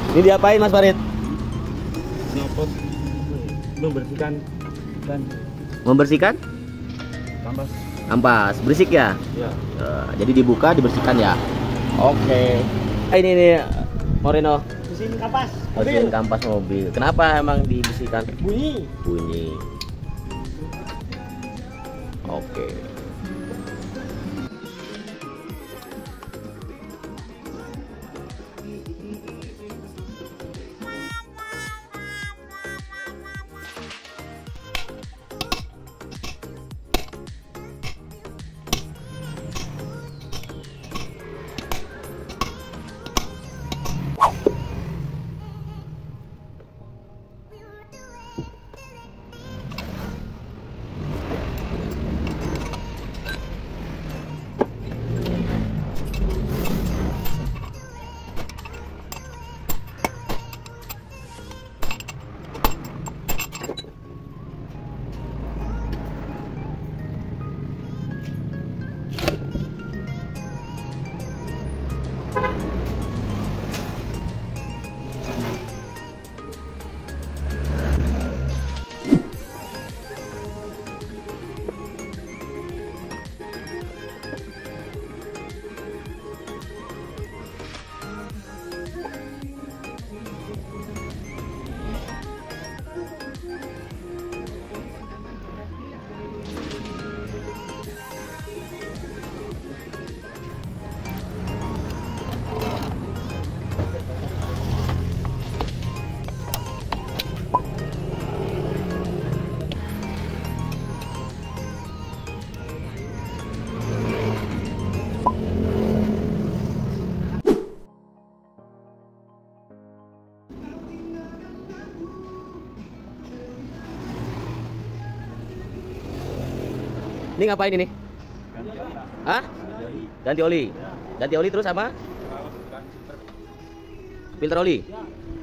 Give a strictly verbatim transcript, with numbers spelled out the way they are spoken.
Ini diapain Mas Farid? Nyopot membersihkan dan Membersihkan kampas. ampas, berisik ya? Ya. Eh, jadi dibuka, dibersihkan ya. Oke. Eh, Ini nih Moreno, Bersihin kampas. bersihin kampas mobil. Kenapa emang dibersihkan? Bunyi. Bunyi. Oke. Ini ngapain ini? Hah? Ganti oli. Ganti oli terus sama? Filter oli.